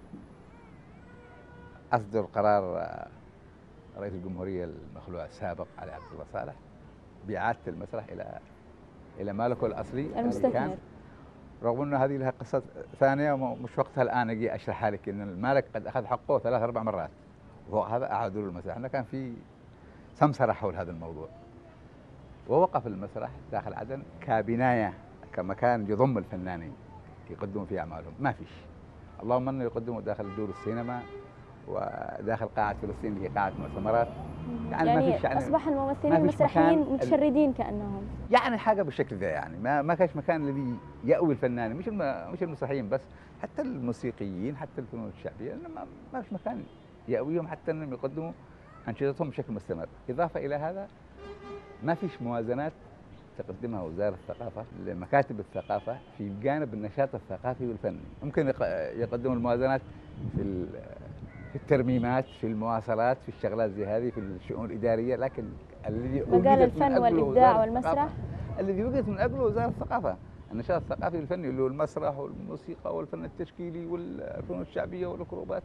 أصدر قرار رئيس الجمهورية المخلوع السابق علي عبد الله صالح بإعادة المسرح إلى إلى مالكه الأصلي المستثمر، رغم أن هذه لها قصة ثانية ومش وقتها الآن أجي أشرحها لك، إن المالك قد أخذ حقه ثلاث أربع مرات وفوق هذا أعادوا له المسرح. إنه كان في سمسرة حول هذا الموضوع، ووقف المسرح داخل عدن كبناية كمكان يضم الفنانين يقدموا فيه أعمالهم. ما فيش، اللهم أنه يقدموا داخل دور السينما وداخل قاعة فلسطين اللي هي قاعة مؤتمرات، يعني, يعني ما فيش، يعني أصبح الممثلين المسرحيين متشردين كأنهم، يعني حاجة بالشكل ذا، يعني ما ما كانش مكان الذي يأوي الفنان، مش مش المسرحيين بس، حتى الموسيقيين حتى الفنون الشعبية ما ما فيش مكان يأويهم حتى أنهم يقدموا أنشطتهم بشكل مستمر. إضافة إلى هذا ما فيش موازنات تقدمها وزارة الثقافة لمكاتب الثقافة في جانب النشاط الثقافي والفني. ممكن يقدموا الموازنات في في الترميمات، في المواصلات، في الشغلات زي هذه، في الشؤون الإدارية، لكن الذي مجال الفن والإبداع والمسرح الذي وجدت من أجله وزارة الثقافة، النشاط الثقافي والفني اللي هو المسرح والموسيقى والفن التشكيلي والفنون الشعبية والأكروبات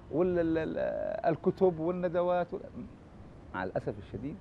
والكتب والندوات. مع الأسف الشديد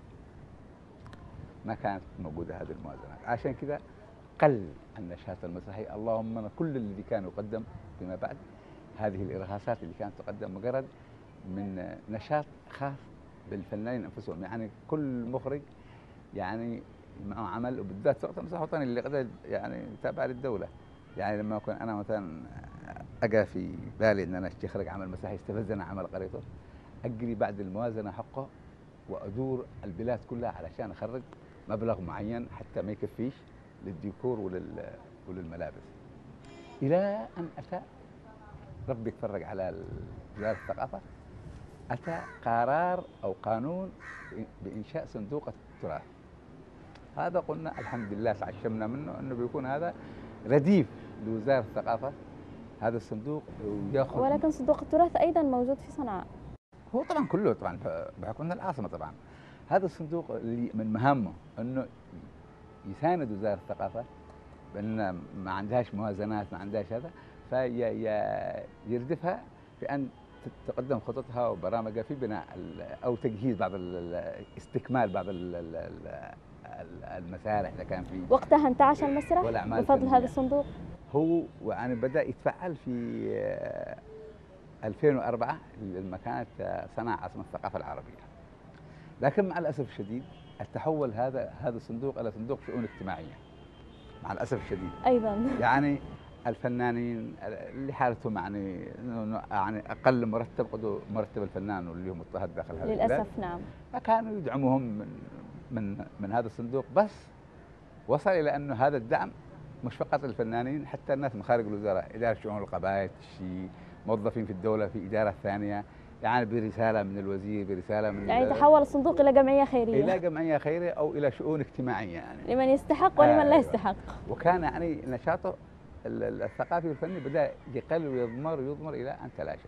ما كانت موجودة هذه الموازنات، عشان كذا قل النشاط المسرحي. اللهم كل الذي كان يقدم فيما بعد هذه الإرهاصات اللي كانت تقدم مجرد من نشاط خاص بالفنانين أنفسهم، يعني كل مخرج يعني معه عمل، وبالذات وقت المسرح الوطني اللي قد يعني تابع للدولة. يعني لما أكون أنا مثلا أجا في بالي إن أنا أخرج عمل مسرحي يستفزنا عمل قريته، أجري بعد الموازنة حقه وأدور البلاد كلها علشان أخرج مبلغ معين حتى ما يكفيش للديكور ولل وللملابس، إلى أن أتى ربي يتفرج على وزارة الثقافة، أتى قرار أو قانون بإنشاء صندوق التراث. هذا قلنا الحمد لله تعشمنا منه أنه بيكون هذا رديف لوزارة الثقافة، هذا الصندوق ياخذ. ولكن صندوق التراث أيضا موجود في صنعاء. هو طبعا كله طبعا بحكم العاصمة طبعا. هذا الصندوق اللي من مهامه أنه يساند وزارة الثقافة بأن ما عندهاش موازنات، ما عندهاش هذا، فيردفها في أن تقدم خططها وبرامجها في بناء أو تجهيز بعض استكمال بعض المسارح إذا كان في. وقتها انتعش المسرح بفضل هذا الصندوق؟ هو يعني بدأ يتفعل في آه، ألفين وأربعة لما كانت صنع عاصمة الثقافة العربية. لكن مع الأسف الشديد التحول هذا هذا الصندوق إلى صندوق شؤون اجتماعية مع الأسف الشديد. أيضا يعني الفنانين اللي حالتهم يعني يعني أقل مرتب قدوا مرتب الفنان واللي هم مضطهد داخل هذا البلاد. للأسف نعم. كانوا يدعموهم من من من هذا الصندوق، بس وصل إلى أنه هذا الدعم مش فقط الفنانين، حتى الناس من خارج الوزارة، إدارة شؤون القبائل، الشيء موظفين في الدولة في إدارة ثانية، يعني برسالة من الوزير، برسالة من يعني تحول الصندوق إلى جمعية خيرية. إلى جمعية خيرية أو إلى شؤون اجتماعية يعني. لمن يستحق ولمن آه لا يستحق. وكان يعني نشاطه الثقافي والفني بدأ يقل ويضمر ويضمر إلى أن تلاشى.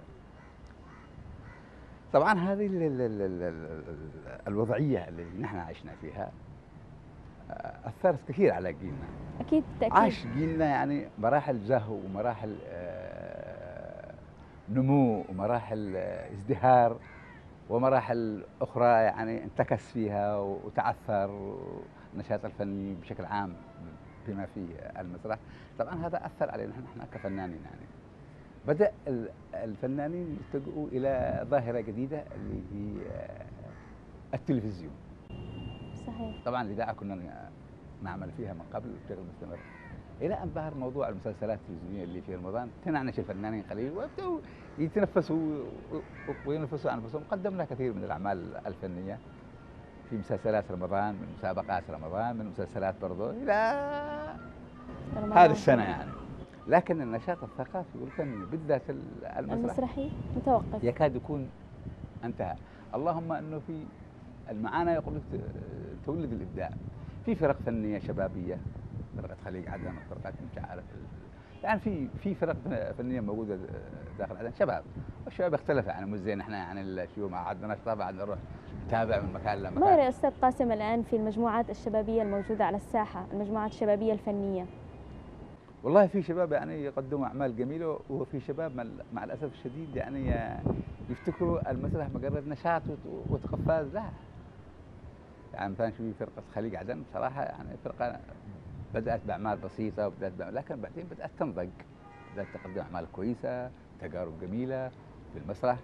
طبعا هذه ال ال ال ال ال الوضعية اللي نحن عشنا فيها أثرت كثير على جيلنا. أكيد تأكيد. عاش جيلنا يعني مراحل زهو ومراحل آه نمو ومراحل آه ازدهار ومراحل أخرى يعني انتكس فيها وتعثر النشاط الفني بشكل عام بما فيه المسرح. طبعا هذا أثر علينا نحن كفنانين يعني. بدأ الفنانين يلتجئوا إلى ظاهرة جديدة اللي هي التلفزيون. صحيح. طبعا الإذاعة كنا نعمل فيها من قبل بشكل مستمر، إلى أن ظهر موضوع المسلسلات التلفزيونية اللي في رمضان تنعنش الفنانين قليل ويبدأوا يتنفسوا وينفسوا عن أنفسهم. قدمنا كثير من الأعمال الفنية في مسلسلات رمضان، من مسابقات رمضان، من مسلسلات برضو إلى هذه السنة يعني. لكن النشاط الثقافي والفني بالذات المسرح المسرحي متوقف، يكاد يكون انتهى. اللهم انه في المعاناه يقول لك تولد الابداع. في فرق فنيه شبابيه، فرقه خليج عدن وفرقات مش عارف يعني في في فرق فنيه موجوده داخل عدن شباب، والشباب اختلف يعني مش زي نحن يعني الشيوخ ما عندناش طبعا نروح نتابع من مكان لمكان. ما يرى أستاذ قاسم الآن في المجموعات الشبابية الموجودة على الساحة، المجموعات الشبابية الفنية؟ والله في شباب يعني يقدموا اعمال جميله، وفي شباب مع الاسف الشديد يعني يفتكروا المسرح مجرد نشاط وتقفاز. لا يعني مثلا في فرقه خليج عدن بصراحه يعني فرقه بدات باعمال بسيطه وبدات بأعمال، لكن بعدين بدات تنضج، بدات تقدم اعمال كويسه، تجارب جميله في المسرح.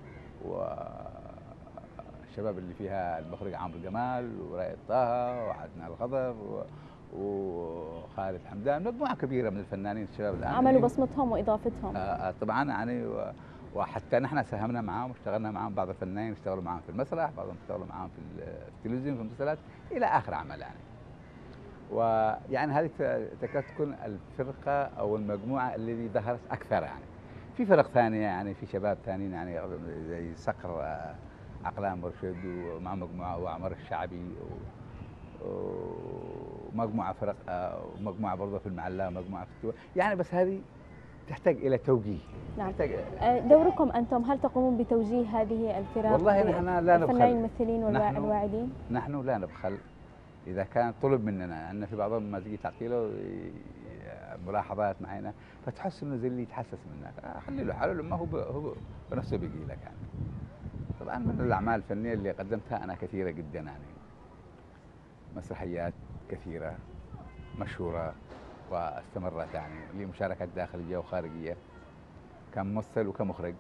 والشباب اللي فيها المخرج عمرو جمال ورائد طه وعدنان الغضب وخالد حمدان، مجموعه كبيره من الفنانين الشباب الان عملوا بصمتهم واضافتهم. آه طبعا يعني وحتى نحن ساهمنا معاهم واشتغلنا معاهم، بعض الفنانين اشتغلوا معاهم في المسرح، بعضهم اشتغلوا معاهم في التلفزيون في المسلسلات الى اخر عمل يعني. ويعني هذه تكاد تكون الفرقه او المجموعه اللي ظهرت اكثر يعني. في فرق ثانيه يعني، في شباب ثانيين يعني زي صقر عقلان مرشد ومع مجموعه وعمر الشعبي ومجموعه فرق ومجموعه برضه في المعلاه ومجموعه في التوى يعني. بس هذه تحتاج الى توجيه. نعم. تحتاج دوركم انتم هل تقومون بتوجيه هذه الفرق؟ والله نحن لا نبخل، الفنانين الممثلين نحن والواعدين؟ نحن لا نبخل. اذا كان طلب مننا ان في بعضهم لما تيجي تعطيله ملاحظات معينه فتحس انه زي اللي يتحسس منك، خلي له حاله لما هو هو بنفسه بيجي لك يعني. طبعا من الاعمال الفنيه اللي قدمتها انا كثيره جدا يعني، مسرحيات كثيره مشهوره واستمرت يعني لي مشاركات داخليه وخارجيه كممثل وكمخرج.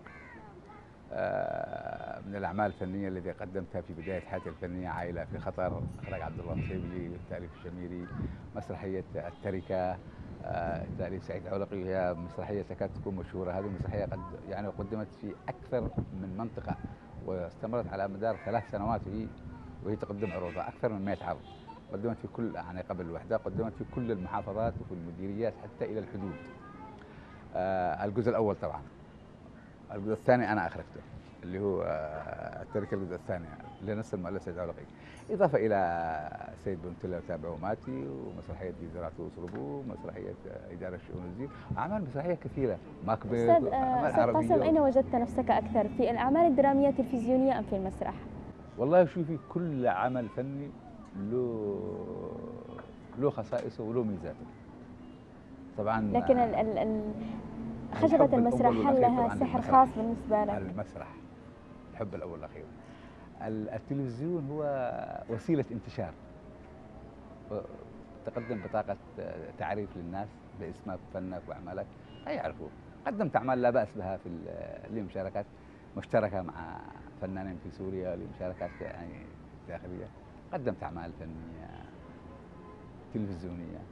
من الاعمال الفنيه التي قدمتها في بدايه حياتي الفنيه عائله في خطر، اخراج عبد الله النصيبي والتاليف الشميري، مسرحيه التركه تاليف سعيد علقي، وهي مسرحيه تكاد تكون مشهوره. هذه المسرحيه قد يعني قدمت في اكثر من منطقه واستمرت على مدار ثلاث سنوات وهي وهي تقدم عروضها اكثر من مئة عرض. قدمت في كل يعني قبل الوحده قدمت في كل المحافظات وفي المديريات حتى الى الحدود. آه الجزء الاول طبعا. الجزء الثاني انا اخرجته اللي هو آه التركه الجزء الثاني لنفس المؤلف سيد علقي، اضافه الى سيد بنتلا وتابعه ماتي ومسرحيه جزيرات وصربو ومسرحيه اداره شؤون الزين، اعمال مسرحيه كثيره ماكبث. استاذ استاذ قاسم اين وجدت نفسك اكثر، في الاعمال الدراميه التلفزيونيه ام في المسرح؟ والله شوفي كل عمل فني له له خصائصه وله ميزاته. طبعا لكن ال ال ال خشبة المسرح هل لها سحر خاص بالنسبة لك؟ المسرح الحب الأول والأخير. التلفزيون هو وسيلة انتشار، تقدم بطاقة تعريف للناس باسمك وفنك واعمالك لا يعرفوك. قدمت اعمال لا باس بها في لمشاركات مشتركه مع فنانين في سوريا، لمشاركات يعني داخليه. قدمت اعمال فنيه تلفزيونيه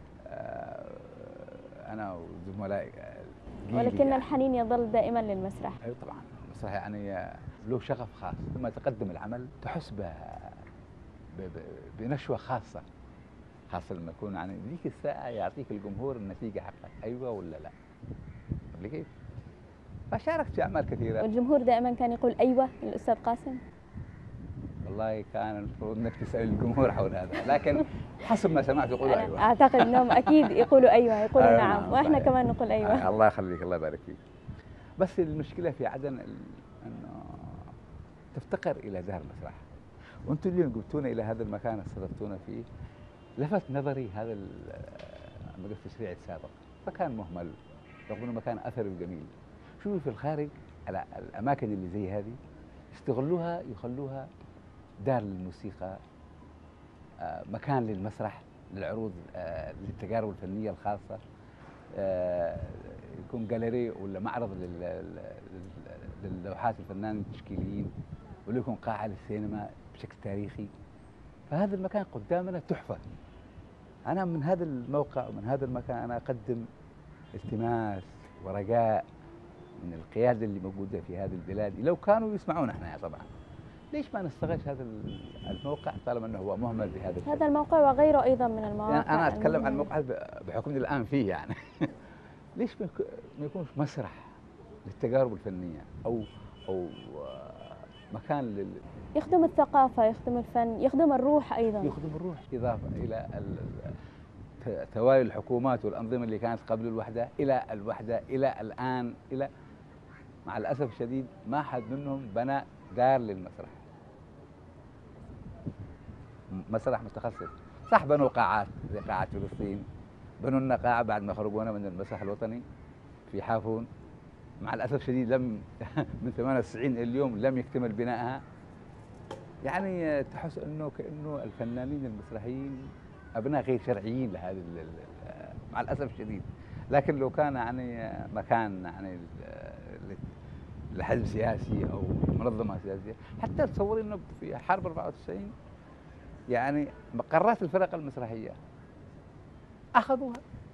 انا وزملائي. ولكن يعني الحنين يظل دائما للمسرح. اي طبعا المسرح يعني له شغف خاص، لما تقدم العمل تحس به بنشوه خاصه، خاصه لما يكون يعني ذيك الساعه يعطيك الجمهور النتيجه حقك ايوه ولا لا. كيف؟ فشاركت في اعمال كثيره. والجمهور دائما كان يقول ايوه للاستاذ قاسم؟ والله كان المفروض انك تسال الجمهور حول هذا، لكن حسب ما سمعت يقولوا ايوه. اعتقد انهم اكيد يقولوا ايوه، يقولوا أيوة نعم، نعم واحنا صحيح. كمان نقول ايوه. آه الله يخليك، الله يبارك فيك. بس المشكله في عدن انه تفتقر الى دار المسرح. وانتم اليوم جبتونا الى هذا المكان استضفتونا فيه، لفت نظري هذا التشريع السابق، فكان مهمل رغم انه مكان اثري وجميل. شوفوا في الخارج على الاماكن اللي زي هذه يستغلوها، يخلوها دار للموسيقى، مكان للمسرح، للعروض، للتجارب الفنيه الخاصه، يكون جاليري ولا معرض للوحات الفنان التشكيليين، ولا يكون قاعه للسينما بشكل تاريخي. فهذا المكان قدامنا تحفه. انا من هذا الموقع ومن هذا المكان انا اقدم التماس ورجاء من القياده اللي موجوده في هذه البلاد، لو كانوا يسمعون احنا طبعا، ليش ما نستغلش هذا الموقع طالما انه هو مهمل بهذا الشكل؟ هذا الموقع وغيره ايضا من المواقع. يعني انا اتكلم عن الموقع بحكمي الان فيه يعني. ليش ما يكونش مسرح للتجارب الفنيه او او مكان لل يخدم الثقافه، يخدم الفن، يخدم الروح ايضا. يخدم الروح، اضافه الى توالي الحكومات والانظمه اللي كانت قبل الوحده الى الوحده الى الان، الى مع الاسف الشديد ما حد منهم بنى دار للمسرح، مسرح متخصص. صح بنوا قاعات زي قاعة فلسطين، بنوا لنا قاعة بعد ما خرجونا من المسرح الوطني في حافون، مع الأسف الشديد لم من ثمانية وتسعين اليوم لم يكتمل بنائها. يعني تحس انه كانه الفنانين المسرحيين ابناء غير شرعيين لهذه مع الاسف الشديد. لكن لو كان يعني مكان يعني لحزب سياسي او منظمه سياسيه، حتى تصوري انه في حرب أربعة وتسعين يعني مقرات الفرق المسرحيه اخذوها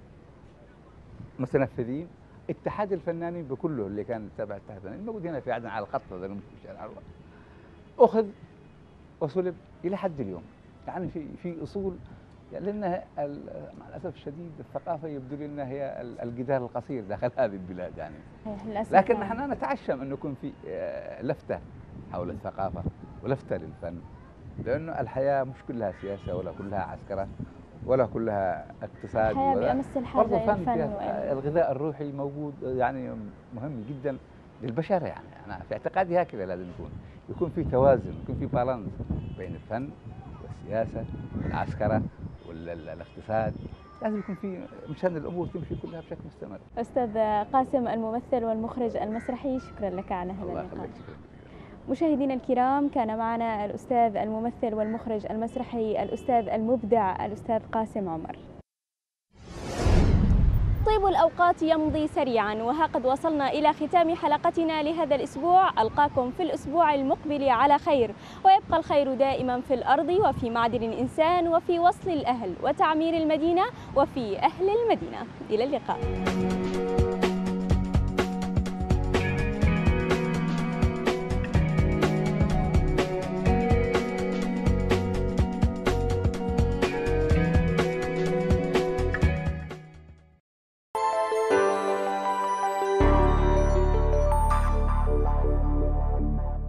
متنفذين. اتحاد الفنانين بكله اللي كان تابع اتحاد الفنانين موجود هنا في عدن على الخط هذا في شارع العروة، اخذ وسلب الى حد اليوم. يعني في في اصول، يعني لانها مع الاسف الشديد الثقافه يبدو لنا هي الجدار القصير داخل هذه البلاد يعني. لكن نحن نتعشم انه يكون في لفته حول الثقافه ولفته للفن، لانه الحياه مش كلها سياسه ولا كلها عسكره ولا كلها اقتصاد. الحياه بأمس الحاجه الى الفن. الغذاء الروحي موجود يعني مهم جدا للبشر. يعني انا في اعتقادي هكذا لازم يكون يكون في توازن، يكون في بالانس بين الفن والسياسه والعسكره والاقتصاد. لازم يكون في مشان الامور تمشي كلها بشكل مستمر. استاذ قاسم الممثل والمخرج المسرحي، شكرا لك على هذا اللقاء. مشاهدينا الكرام، كان معنا الاستاذ الممثل والمخرج المسرحي الاستاذ المبدع الاستاذ قاسم عمر. طيب الأوقات يمضي سريعا، وها قد وصلنا إلى ختام حلقتنا لهذا الأسبوع. ألقاكم في الأسبوع المقبل على خير، ويبقى الخير دائما في الأرض وفي معدن الإنسان وفي وصل الأهل وتعمير المدينة وفي أهل المدينة. إلى اللقاء.